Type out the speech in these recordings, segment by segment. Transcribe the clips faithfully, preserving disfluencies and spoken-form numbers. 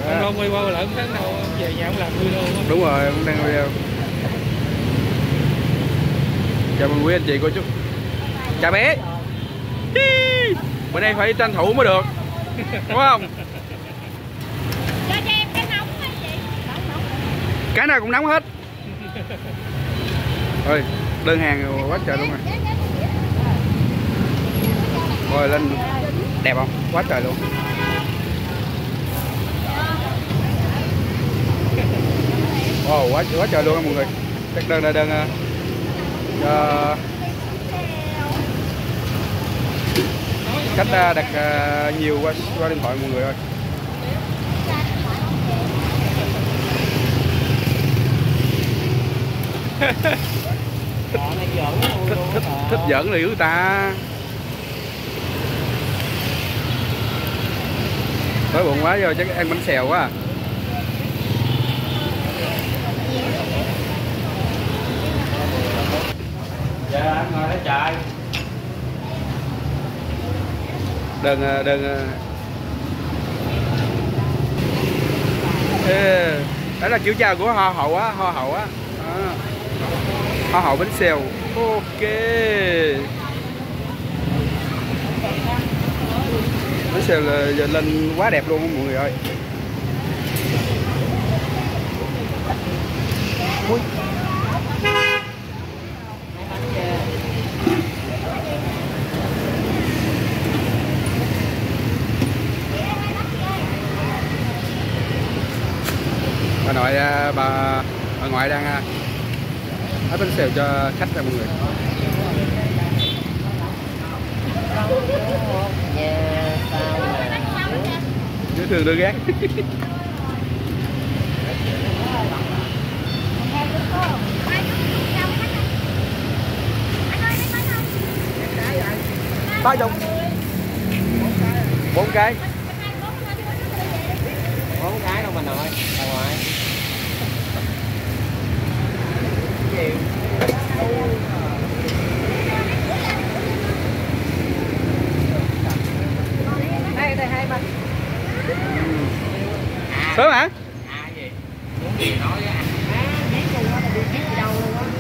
Ông Long quay qua lỡ tháng đâu về nhà ông làm video. Đúng rồi, ông đang video. Chào mừng quý anh chị cô chú. Chào bé. Bữa nay phải tranh thủ mới được, đúng không? Cho cho em cái nóng hay gì? Cái nào cũng nóng hết. Ơi, đơn hàng quá trời luôn rồi. Rồi lên đẹp không? Quá trời luôn. Wow, quá quá trời luôn mọi người. Các đơn là đơn uh, khách đặt uh, nhiều qua qua điện thoại mọi người ơi. thích, thích, thích, thích giỡn liễu ta. Đói bụng quá giờ chắc ăn bánh xèo quá à. Dạ anh ngồi đó chạy. Đơn đơn Ê, đó là kiểu chào của Hoa Hậu á, Hoa Hậu á. À, Hoa Hậu bánh xèo. Ok. Bánh xèo là giờ lên quá đẹp luôn mọi người ơi. Ui. Bà nội bà, bà ngoại đang hấp bánh xèo cho khách ra mọi người. Dễ thương đưa gác. Ba chục. Bốn cái. Bốn cái đâu mà nội, bà ngoại. Đây đây hai bên. Sớm hả? À gì? Muốn gì nói á. À, biết luôn á, đi biết đâu luôn á.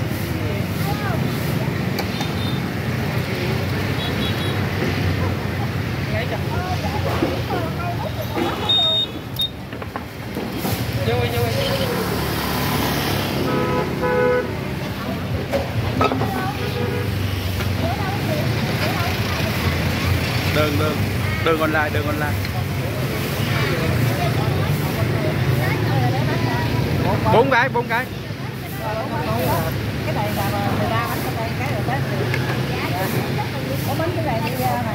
Vui vui. Đơn đơn đơn online, đơn online. Bốn cái, bốn cái. Cái này là mười ba bánh trong đây, cái rồi Tết. Có bánh cái này bây giờ mà.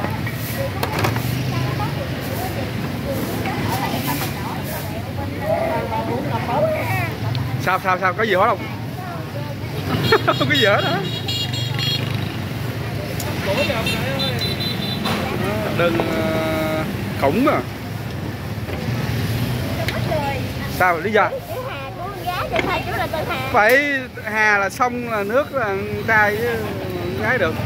Sao sao sao có gì hết không? Không có gì hết hả? Đơn uh, khủng à. Sao lý do? Phải hà là sông là nước là trai chứ gái được.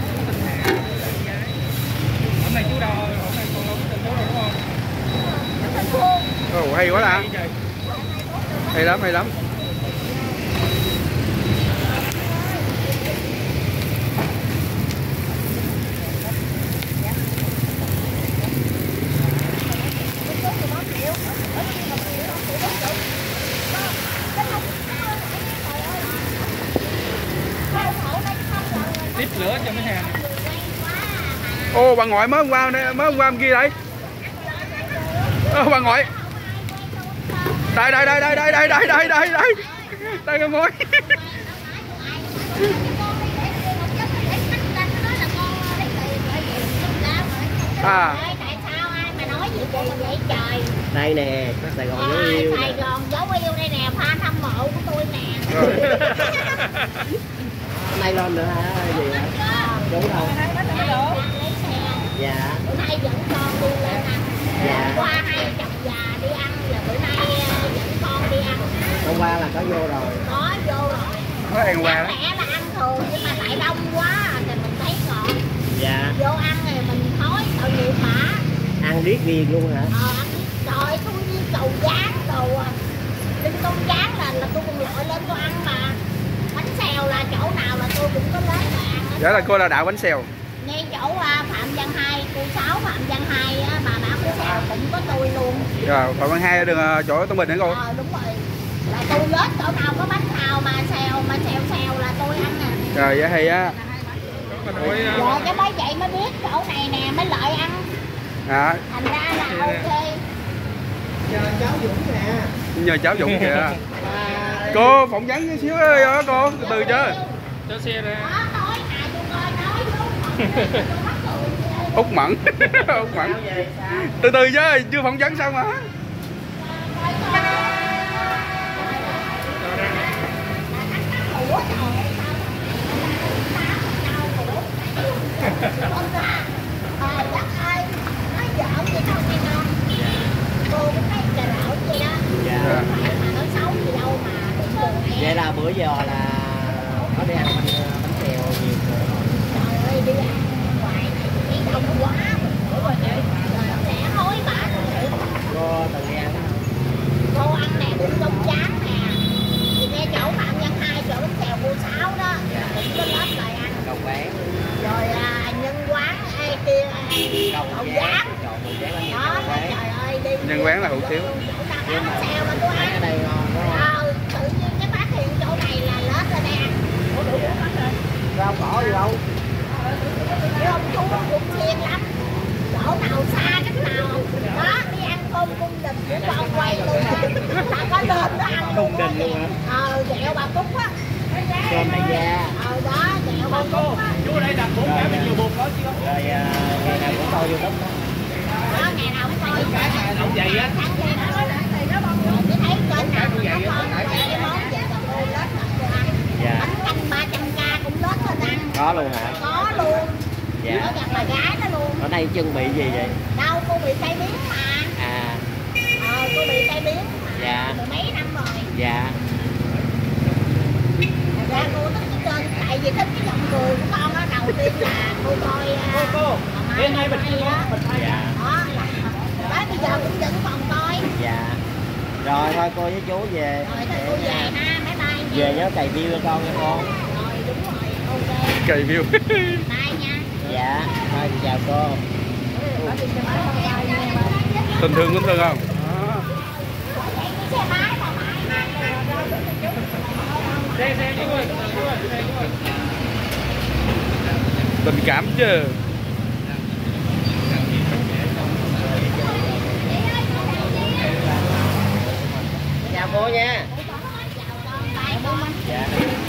Hôm nay chú đâu? Hôm nay con đâu có thành phố đâu đúng không? Ồ, hay quá đã. Hay lắm, hay lắm. Tiếp lửa cho mấy hàng. Ô, bà ngoại mới hôm qua, mới hôm qua kia đây. Ô, bà ngoại. Đây đây đây đây đây đây đây đây đây đây. Đây cái mối. À. Tại sao ai mà nói gì vậy vậy trời? Đây nè, Sài Gòn dấu yêu. Sài Gòn dấu yêu đây nè, fan hâm mộ của tôi nè. Hôm nay lên nữa hả? Gì hả? Đúng không? Dạ. Bữa nay dẫn con đi lên ăn. Dạ. Hôm qua hai chồng già đi ăn, là bữa nay dẫn con đi ăn. Hôm qua là có vô rồi. Có vô rồi. Có ăn qua đó. Lẽ là ăn thường nhưng mà lại đông quá thì mình thấy ngọt. Dạ. Vô ăn thì mình thói tội nghiệp hả? Ăn riết ghiền luôn hả? Ờ ăn riết trời tôi như cầu giá Dạ là cô là đạo bánh xèo. Ngay chỗ uh, Phạm Văn Hai, cô Sáu Phạm Văn Hai uh, bà bán bánh xèo cũng có tôi luôn. Rồi Phạm Văn Hai đường uh, chỗ Tân Bình hả cô? Ờ đúng rồi. Là tôi lết chỗ nào có bánh nào mà xèo mà xèo xèo là tôi ăn nè. Rồi giá hay á. Dạ cái mới vậy mới biết chỗ này nè mới lợi ăn. À. Thành ra là ok. Nhờ cháu Dũng nè. Nhờ cháu Dũng kìa. Cô phỏng vấn chút xíu ơi hả cô? Từ từ chứ. Cho xe ra. Út Mẫn. Út Mẫn. Từ từ chứ, chưa phỏng vấn xong mà. Vậy là bữa giờ là có đi ăn bánh, bánh xèo nhiều rồi. Trời ơi đi ăn ngoài này đi đông quá. Sẽ hối bà Cô từng đi ăn không? cô ăn nè, bún đông tráng nè. Thì nghe chỗ Phạm Văn Hai, chỗ bánh xèo cô Sáu đó cũng có lớp lại ăn. Cầu bán. Rồi à, nhân quán ai kia hậu gián. Đó trời ơi đi. Nhân quán là hủ tiếu. Bánh xèo mà tôi ăn. Ở đây ngon đúng không? Ờ, tự nhiên cái phát hiện chỗ này là lết ra đây ăn. Ủa đủ hết rồi. Rau cỏ gì đâu? Cái ông chú cũng xiên lắm. Chỗ nào xa cách nào. Đó, đi ăn cơm cung đình của con quay luôn. Là có lên đó ăn luôn. Cung đình luôn hả? Ờ, dẹo bà Cúc á. Cơm này ra. Ờ, đó, dẹo bà Cúc á. Chú ở đây đặt bốn cái mình nhiều bột đó chứ. Rồi ngày nào cũng coi YouTube đó. Đó, ngày nào cũng coi. Cái nào vậy á. Sáng kia đó. Rồi tôi thấy kênh nào mà có con cái món gì là cô lết là cô ăn. Dạ. Bánh canh ba trăm k cũng lết lên ăn. Có luôn hả? Có luôn. Dạ. Ở gặp bà gái đó luôn. Ở đây chuẩn bị gì vậy? Đâu cô bị tai biến mà. À. Ờ cô bị tai biến mà. Dạ. Mười mấy năm rồi. Dạ. Thật ra cô thích cái kênh tại vì thích cái giọng cười của con đó. Đầu tiên là cô coi Cô cô. Bên đây bịch hay đó. Dạ. Đó là tới bây giờ cũng vẫn còn coi. Dạ. Rồi thôi cô với chú về. Rồi thôi cô về ha, bye bye nha. Về nhớ cày view cho con nha con. Rồi đúng rồi, ok. Cày view. Bye nha. Dạ. Thôi chào cô. Tình thương cũng thương không? Xe xe chú ơi. Tình cảm chứ. Chào cô nha. Dạ.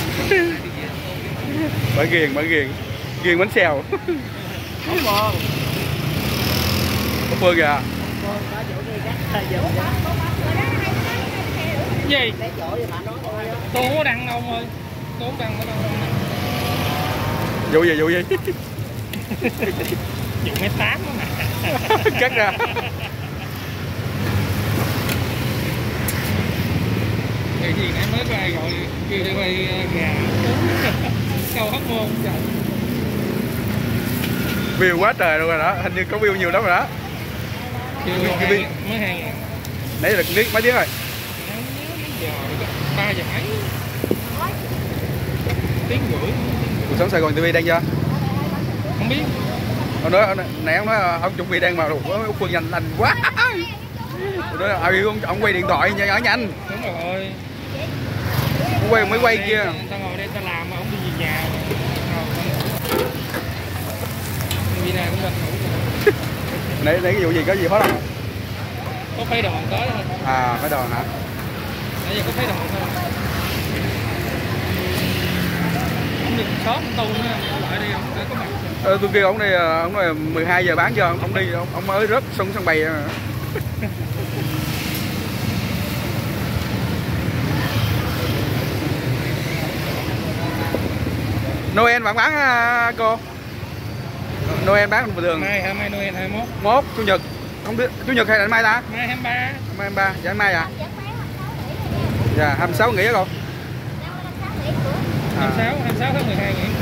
Bởi ghiền, bởi ghiền. Ghiền bánh xèo. Không con. Có Phương kìa. Gì? Cái chỗ gì mà nói thôi á. Tôi không có đăng ông ơi. Tôi không đăng ở đâu. Vụ gì, vụ gì? Vụ mấy tám đó mà. Cắt ra. Cái gì nãy mới qua gọi kêu đi quay gà. Câu hóc môn trời. View quá trời luôn rồi đó, hình như có view nhiều lắm rồi đó. Chưa Cái mới hai ngàn. Nãy là biết mấy tiếng rồi. Giờ ba giờ mấy. Tiếng rưỡi. Cuộc sống Sài Gòn ti vi đang chưa? Không biết. Ông nói nãy ông nói ông chuẩn bị đang mà đủ Phương nhanh lành quá. Tôi nói ừ, ông, ông quay điện thoại ở nhanh. Đúng rồi. Ông quay mới quay kia. Tao ngồi đây tao làm mà ông đi về nhà. Vì nào cũng ngủ. Nãy nãy cái vụ gì có gì hết không? Có phái đoàn tới thôi. À, phái đoàn hả? Nãy giờ có phái đoàn thôi. Không được sót tu nữa, lại đi không để có mặt. Ờ, tôi kêu ông đi, ông nói mười hai giờ bán cho ông, ông đi, ông, ông mới rớt sân sân bày. Noel bạn bán à, cô? Noel bán bình thường. Mai hả? Mai Noel hai mươi mốt. Mốt chủ nhật. Không biết chủ nhật hay là mai ta? Mai hai mươi ba. Mai hai mươi ba, dạ mai à? Dạ hai mươi sáu nghỉ hả cô? hai mươi sáu, hai mươi sáu tháng mười hai nghỉ.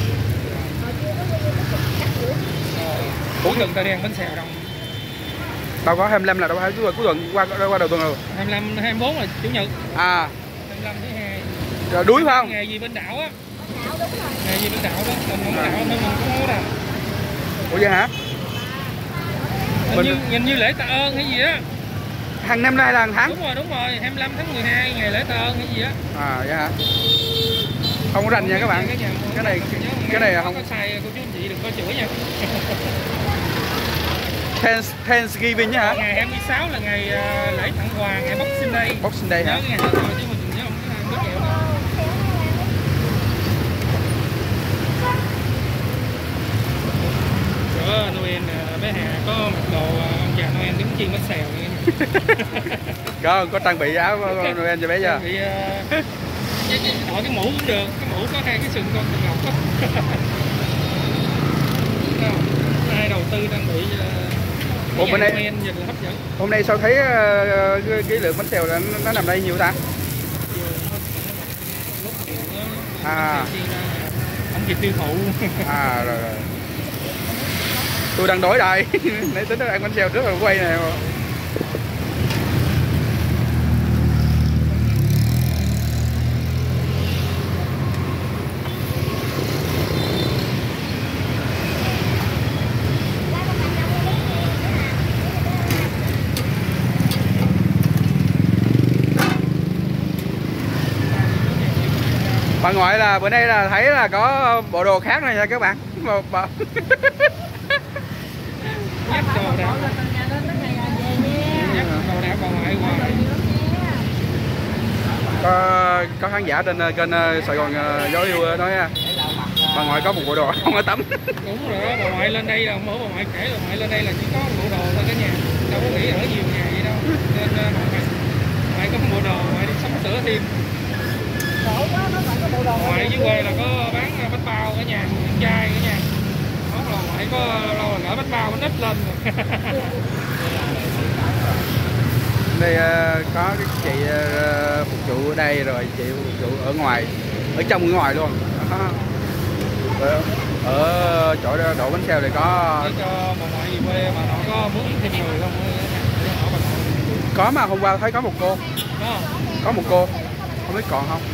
À. Cuối tuần tao đi ăn bánh xèo đông. Đâu có hai mươi lăm là đâu phải cuối tuần, qua qua đầu tuần rồi. hai mươi lăm, hai mươi bốn là chủ nhật. À. hai mươi lăm thứ hai. Rồi đuối phải không? Nghề gì bên đảo á. Nghề gì bên đảo đó, mình không đảo nên mình cũng có đâu. Ủa vậy hả? Hình Mình... như, hình như lễ tạ ơn hay gì á. Hàng năm nay là hàng tháng. Đúng rồi, đúng rồi, hai mươi lăm tháng mười hai ngày lễ tạ ơn hay gì á. À vậy hả? Không có rành nha các bạn. Cái, cái này cái này không có sai, cô chú anh chị đừng có chửi nha. Thanksgiving hả? Ngày hai mươi sáu là ngày uh, lễ tặng quà, ngày Boxing Day. Boxing Day hả? Nhớ ngày đó rồi chứ mình nhớ không có kẹo đâu. Bữa Noel bé Hà có mặc đồ ông già Noel đứng chiên bánh xèo nha. Có có trang bị áo Noel cho bé chưa? Bị uh, đội cái mũ cũng được, cái mũ có hai cái sừng con sừng ngọc đó. Ai đầu tư trang bị uh, Ủa, bên đây Noel nhìn là hấp dẫn. Hôm nay sao thấy uh, cái lượng bánh xèo nó, nó nằm đây nhiều ta? À. Không kịp tiêu thụ. À rồi rồi. Tôi đang đói đây. Nãy tính ăn bánh xèo trước rồi quay này. Bà ngoại là bữa nay là thấy là có bộ đồ khác này nha các bạn. Một bà... Nhắc đồ đảo. Nhắc đồ đảo bà ngoại hoài. Có có khán giả trên kênh Sài Gòn Gió Yêu nói bà ngoại có một bộ đồ không có tắm. Đúng rồi đó, bà ngoại lên đây là mỗi bà ngoại kể bà ngoại lên đây là chỉ có một bộ đồ thôi cả nhà. Đâu có nghĩ ở nhiều nhà vậy đâu. Nên bà ngoại, ngoại có một bộ đồ, ngoại đi sắm sửa thêm. Ngoại dưới quê là có bán bánh bao cả nhà, ăn chay cả nhà. Đó là ngoại có lâu là gỡ bánh bao bánh ít lên rồi. Đây uh, có cái chị uh, phục vụ ở đây rồi chị phục vụ ở ngoài, ở trong ở ngoài luôn. Ở, ở chỗ đổ bánh xèo này có. Để cho bà ngoại về quê mà nó có muốn thêm người không? Có mà hôm qua thấy có một cô. Đó. Có một cô, không biết còn không.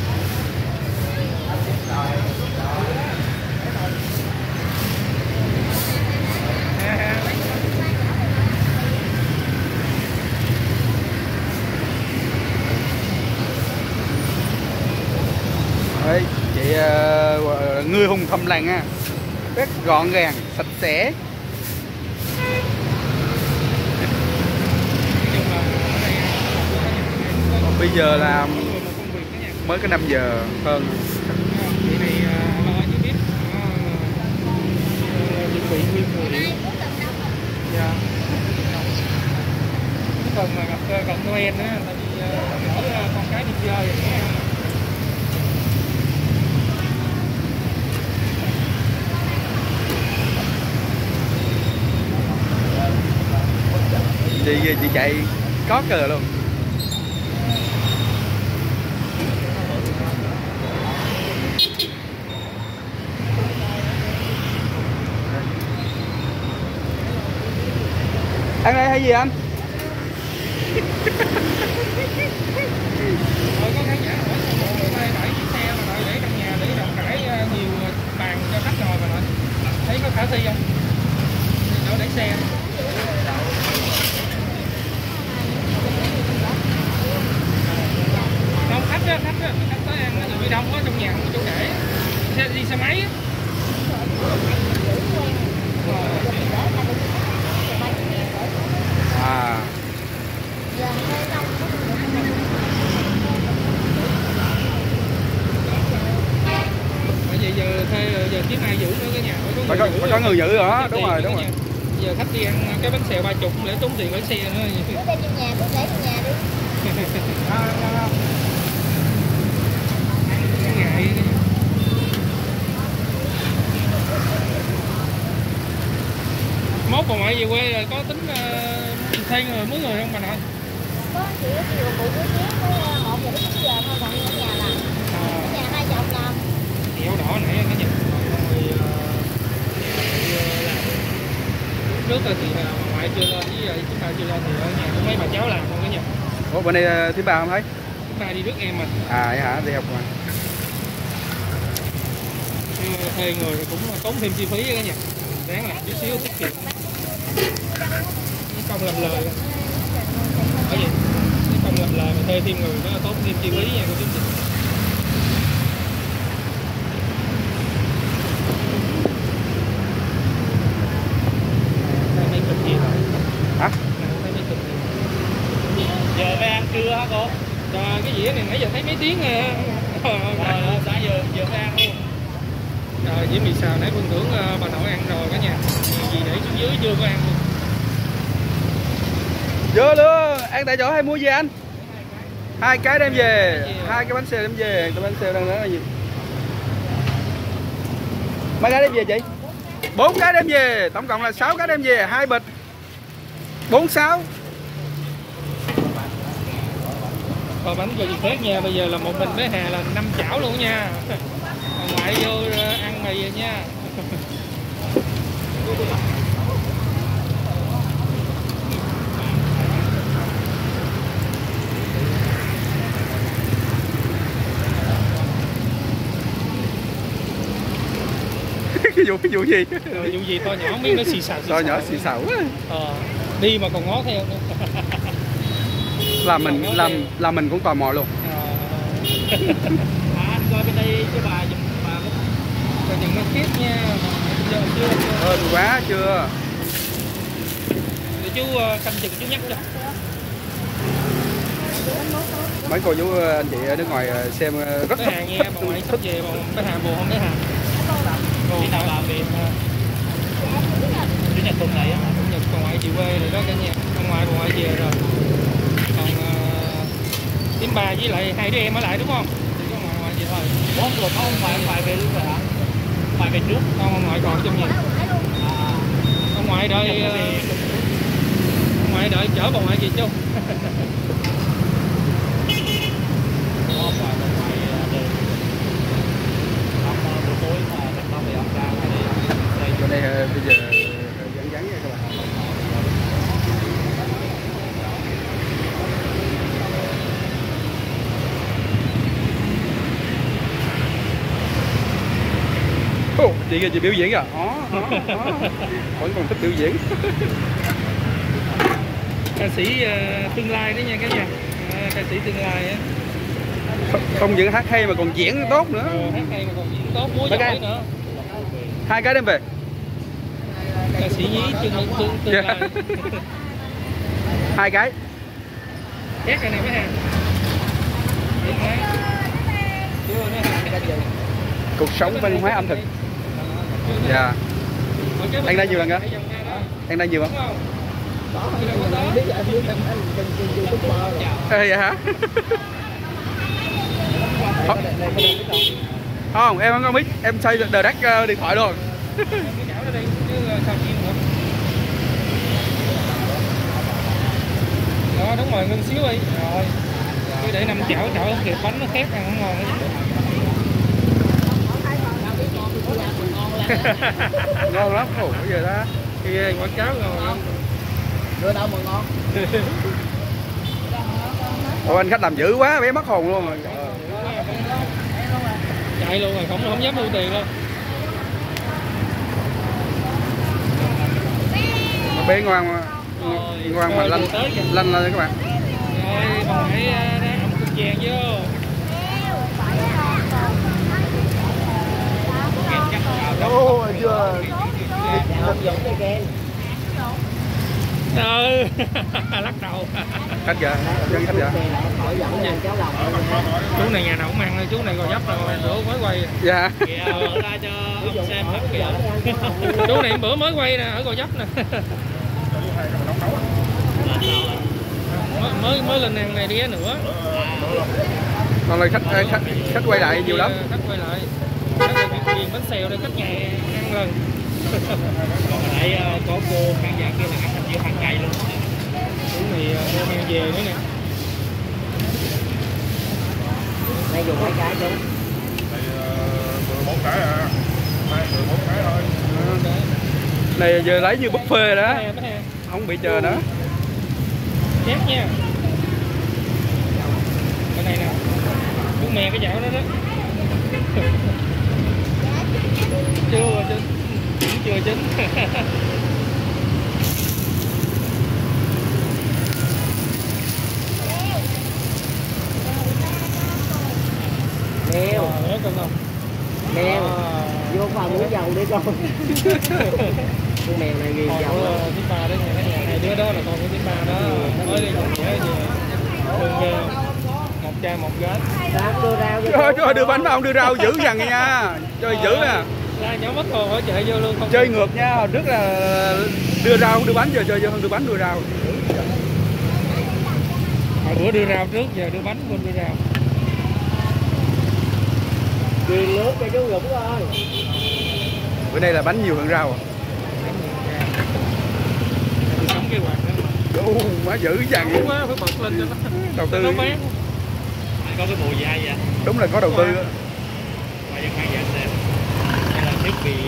Đấy, chị uh, người hùng thầm lặng á, rất gọn gàng, sạch sẽ. Bây giờ là mới có năm giờ hơn. Chị này lo chứ biết chuẩn bị nguyên người. Dạ. Cái phần mà gặp gần Noel á, tại vì gửi con cái đi chơi rồi. Chị chị chạy có cờ luôn. Ăn đây hay gì anh? Rồi có khán giả hỏi bộ đây bảy chiếc xe mà đợi để trong nhà để rộng rãi nhiều bàn cho khách ngồi mà nội. Thấy có khả thi không? Chỗ để xe. Không khách á, khách á, khách tới ăn nó bị đông quá trong nhà không có chỗ để. Xe đi xe máy á. À. Bây giờ giờ thuê giờ kiếm ai giữ nữa cái nhà phải có, phải có người giữ rồi đó, đúng rồi, đúng rồi. Giờ khách đi ăn cái bánh xèo ba chục để tốn tiền gửi xe nữa. Cứ đem trong nhà, cứ để trong nhà đi. Ngại. Mốt bà ngoại về quê rồi có tính uh, thuê người mướn người không bà nội? Có chị chiều phụ buổi sáng tới một giờ đến chín giờ thôi, còn ở nhà làm. Ở nhà hai chồng làm. Dẻo đỏ nãy cái nhìn. Rồi uh, trước rồi thì uh, ngoại chưa lên với lại thứ ba chưa lên thì ở nhà có mấy bà cháu làm không cả nhà. Ủa bên đây thứ ba không thấy? Thứ ba đi rước em mà. À vậy hả, đi học mà. Thuê người cũng tốn thêm chi phí cả nhà. Ráng làm chút xíu tiết kiệm. Công làm lời. Ở gì? Công làm lời mà thuê thêm người nó tốn thêm chi phí nha cô chú chị. Mấy chục gì rồi? Hả? Mấy chục gì? Giờ phải ăn trưa hả cô? Trời, cái dĩa này nãy giờ thấy mấy tiếng rồi. Rồi, sáng giờ giờ phải ăn luôn. Rồi, dĩa mì xào nãy Phương tưởng uh, bà nội ăn rồi cả nhà. Gì để xuống dưới chưa có ăn luôn. Chưa luôn, ăn tại chỗ hay mua gì anh? Hai cái đem về, hai cái bánh xèo đem về, cái bánh xèo đang nói là gì? Mấy cái đem về chị? Bốn cái đem về, tổng cộng là sáu cái đem về, hai bịch. Bốn sáu. Và bánh của chị khác nha, bây giờ là một mình bé Hà là năm chảo luôn nha. Ngoại vô ăn mì rồi nha. Cái vụ cái vụ gì? Rồi, vụ gì to nhỏ không biết nó xì xào xì to nhỏ xì xào quá. Ờ, đi mà còn ngó theo nữa. Là mình làm là mình cũng tò mò luôn. À, anh coi bên đây cho bà giùm bà coi chừng nó tiếp nha. Giờ chưa chưa. Hên quá chưa. Để chú canh chừng chú nhắc cho. Mấy cô chú anh chị ở nước ngoài xem rất Bé thích. Hà nghe thích, bà ngoại thích. sắp về bà bé Hà buồn không bé Hà? Buồn đi làm việc. Chủ nhật tuần này á, chủ nhật bà ngoại chị quê rồi đó cả nhà. Ông ngoại bà ngoại về rồi. Còn uh, tím ba với lại hai đứa em ở lại đúng không? Chỉ có ngoại ngoại về thôi. Ủa rồi ông ngoại ngoại về luôn rồi hả? Ngoại về trước. Không, ông ngoại còn trong nhà. Ông ngoại đợi uh, ông ngoại đợi chở bà ngoại về chung. Bên đây bây giờ vắng vắng nha các bạn. Oh, chị kìa, chị biểu diễn kìa. Đó, đó, đó. Vẫn còn thích biểu diễn. Ca sĩ uh, tương lai đó nha cả nhà. Uh, ca sĩ tương lai á. Không, không những hát hay mà còn diễn tốt nữa. Ừ, hát hay mà còn diễn tốt, múa giỏi cái... nữa. Hai cái đem về. Ca sĩ nhí tương, tương, tương lai. Hai cái. Khác cái này mới hàng. Cuộc sống văn hóa ẩm thực. Dạ. Anh đang nhiều lần á? Anh đang nhiều không? Ê, vậy hả? Không, em không biết, em xây đờ đắt uh, điện thoại luôn. Đó, đúng rồi, ngưng xíu đi. Rồi. Cứ để năm chảo chảo không kịp bánh nó khét ăn không ngon. Ngon lắm, ủa bây giờ đó. Cái quảng cáo ngon lắm. Đưa đâu mà ngon. Ủa anh khách làm dữ quá, bé mất hồn luôn rồi. Chạy luôn rồi, không không dám thu tiền luôn. Bé ngoan mà. Ngoan mà lanh lanh lên các bạn. Rồi, bà hãy ra ẩm cục vàng vô. Ô, chưa. Ừ, lắc đầu. Khách kìa, dân khách kìa. Chú này nhà nào cũng ăn, chú này còn dấp rồi, bữa mới quay. Dạ. Ra cho ông xem hết kìa. Chú này bữa mới quay nè, ở Gò Vấp nè. Mới mới, mới lên ăn này đi nữa. Còn là khách khách khách quay lại nhiều lắm. Khách quay lại. Khách này việc bánh xèo đây khách nhà ăn lần. Còn ở đây có cô khán giả kia là ăn như hàng ngày luôn. Chú này mua mang về nữa nè. Đây dùng hai cái chú. Đây mười bốn cái à. Đây mười bốn cái thôi. Này giờ lấy như buffet đó. không bị chờ nữa. Chép nha. Cái này nè, cuốn mè cái chảo đó đó. Chưa chín, cũng chưa chín. Mèo, Nhớ con không? mèo, À. vô phòng uống dầu đi con. Con mèo này ghiền dầu lắm. Tím ba đó nha, cái nhà hai đứa đó là con của tím ba đó. Mới đi còn nhớ gì? Đừng về. Một chai một gết. Sao đưa rau vô? Trời ơi, đưa bánh mà ông đưa rau dữ dằn nha. Chơi dữ nè. Ra nhỏ mất hồ ở chợ vô luôn không? Chơi ngược nha, hồi trước là đưa rau đưa bánh, giờ chơi vô hơn đưa bánh đưa rau. Hồi bữa đưa rau trước, giờ đưa bánh quên đưa rau. Ghiền nước cho chú Dũng ơi. Bữa nay là bánh nhiều hơn rau. Cắm cái quạt đó mà. Ô, má dữ dằn. Đúng quá, phải bật lên cho nó. Đầu tư. Nó mát. Có cái mùi gì hay vậy? Đúng là có đầu tư. Mà dân hay vậy xem. Đây là thiết bị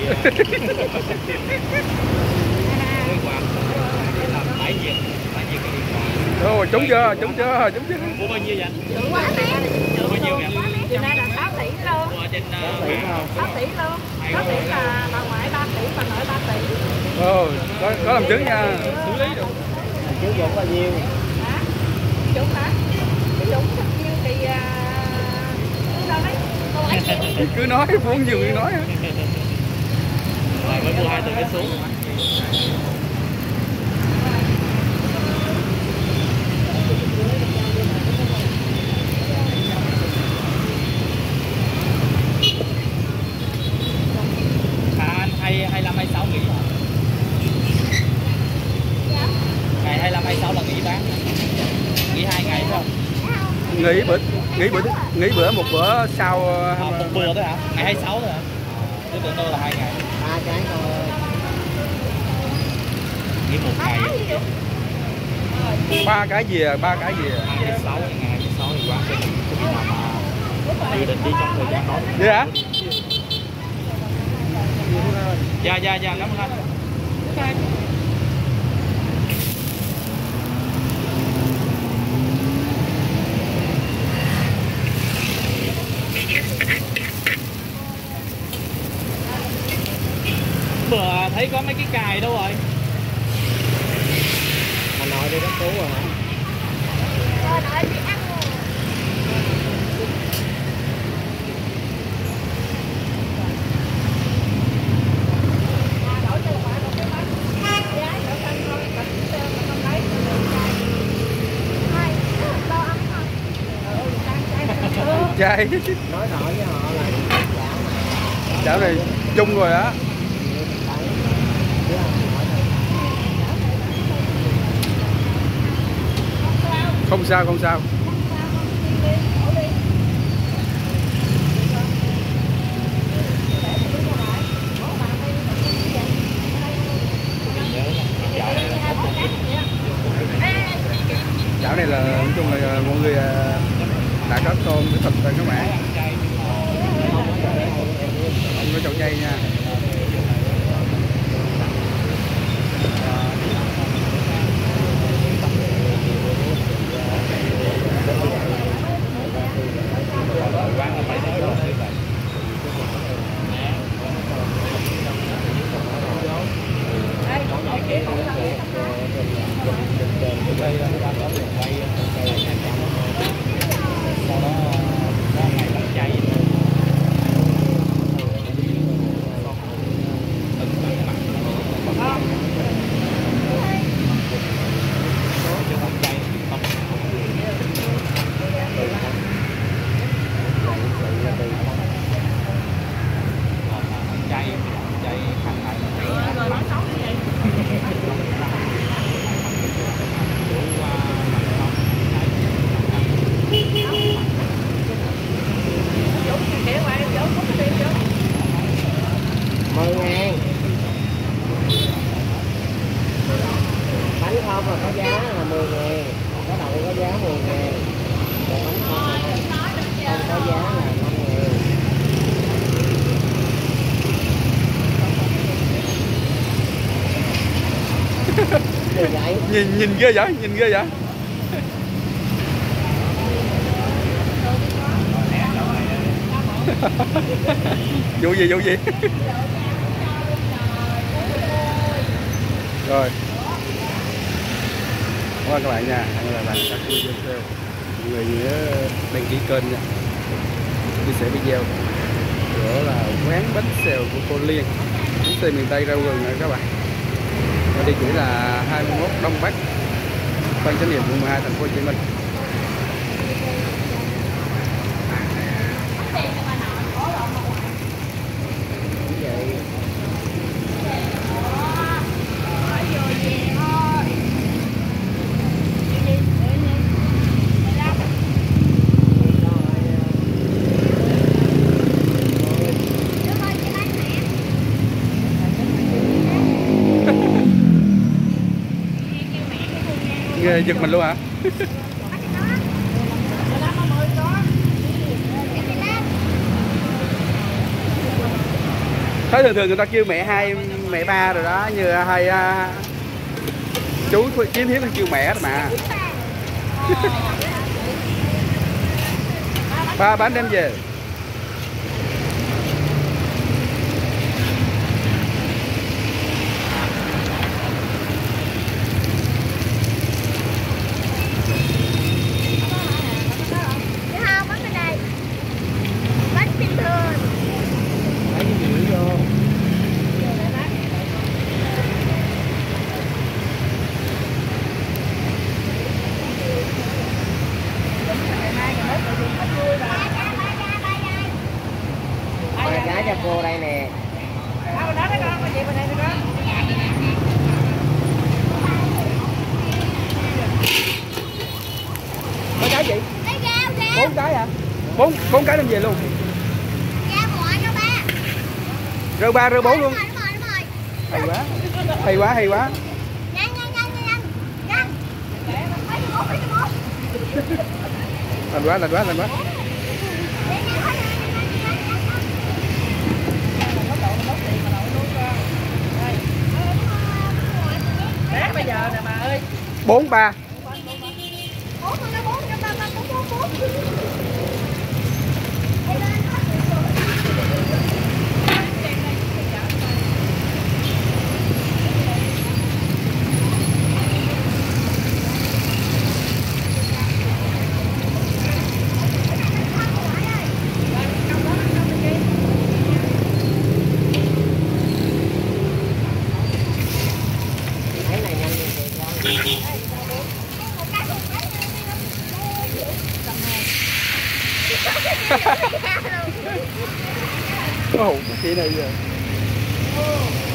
cái quạt để làm tải nhiệt, tải nhiệt cái điện thoại. Ô, trúng chưa, trúng chưa, trúng chưa. Mua bao nhiêu vậy? Quá mẹ. Mua bao nhiêu vậy? Từ đây là sáu tỷ luôn. Mua ở trên uh, mạng. sáu tỷ luôn. sáu tỷ là bà ngoại ba tỷ, bà nội ba tỷ. Ồ, có, có làm chứng nha. Xử lý được. Chú Dũng bao nhiêu? Hả? Dũng hả? Dũng bao nhiêu thì à, sao đấy? Cô ấy gì? Cứ nói, muốn nhiều người nói. Rồi mới mua hai tờ vé số. À, anh hai hai lăm hai sáu nghỉ hả? Ngày hai lăm hai sáu là nghỉ bán. Nghỉ hai ngày phải không? Nghỉ bữa nghỉ bữa nghỉ bữa một bữa sau. À, một bữa thôi hả? Ngày hai sáu thôi hả? Tôi tưởng tôi là hai ngày. Ba cái thôi. Nghỉ một ngày. Ba cái gì à, ba cái gì à. Ngày hai sáu, ngày hai sáu thì quán sẽ có khi nào mà dự định đi trong thời gian đó. Vậy hả? Dạ dạ dạ, cảm ơn anh. Bữa thấy có mấy cái cài đâu rồi? Hà Nội đi cấp cứu rồi hả? Rồi đợi đi ăn rồi. Trai. Nói rõ với họ là Chảo này chung rồi á. Không sao, không sao. Chảo này là nói chung là mọi người đã có tôm cái thịt rồi các bạn. Không có chậu chay nha. mười ngàn. Bánh không là có giá là mười ngàn. Có đậu có giá mười ngàn. Còn bánh không là không có giá là năm ngàn. gì vậy? nhìn nhìn ghê vậy, nhìn ghê vậy. Vụ gì vụ gì? Rồi. Cảm ơn các bạn nha, hẹn gặp lại các video tiếp. Mọi người nhớ đăng ký kênh nha, chia sẻ video. Đó là quán bánh xèo của cô Liên, bánh xèo miền Tây rau rừng rồi các bạn. Ở địa chỉ là hai mươi mốt Đông Bắc, Phan Chánh Niệm, quận mười hai, thành phố Hồ Chí Minh. Ghê, giật mình luôn hả? Thấy thường thường người ta kêu mẹ hai, mẹ ba rồi đó, như hai uh, chú Chiến Hiếu kêu mẹ đó mà. Ba bán đem về. Giá cho cô đây nè. Mấy cái gì? Bốn cái hả? Bốn bốn cái đem về luôn. Rau ba rau bốn luôn. Hay quá. Hay quá hay quá. Lành quá lành quá lành quá. Bây giờ nè bà ơi. Bốn ba. Ồ, cái này giờ.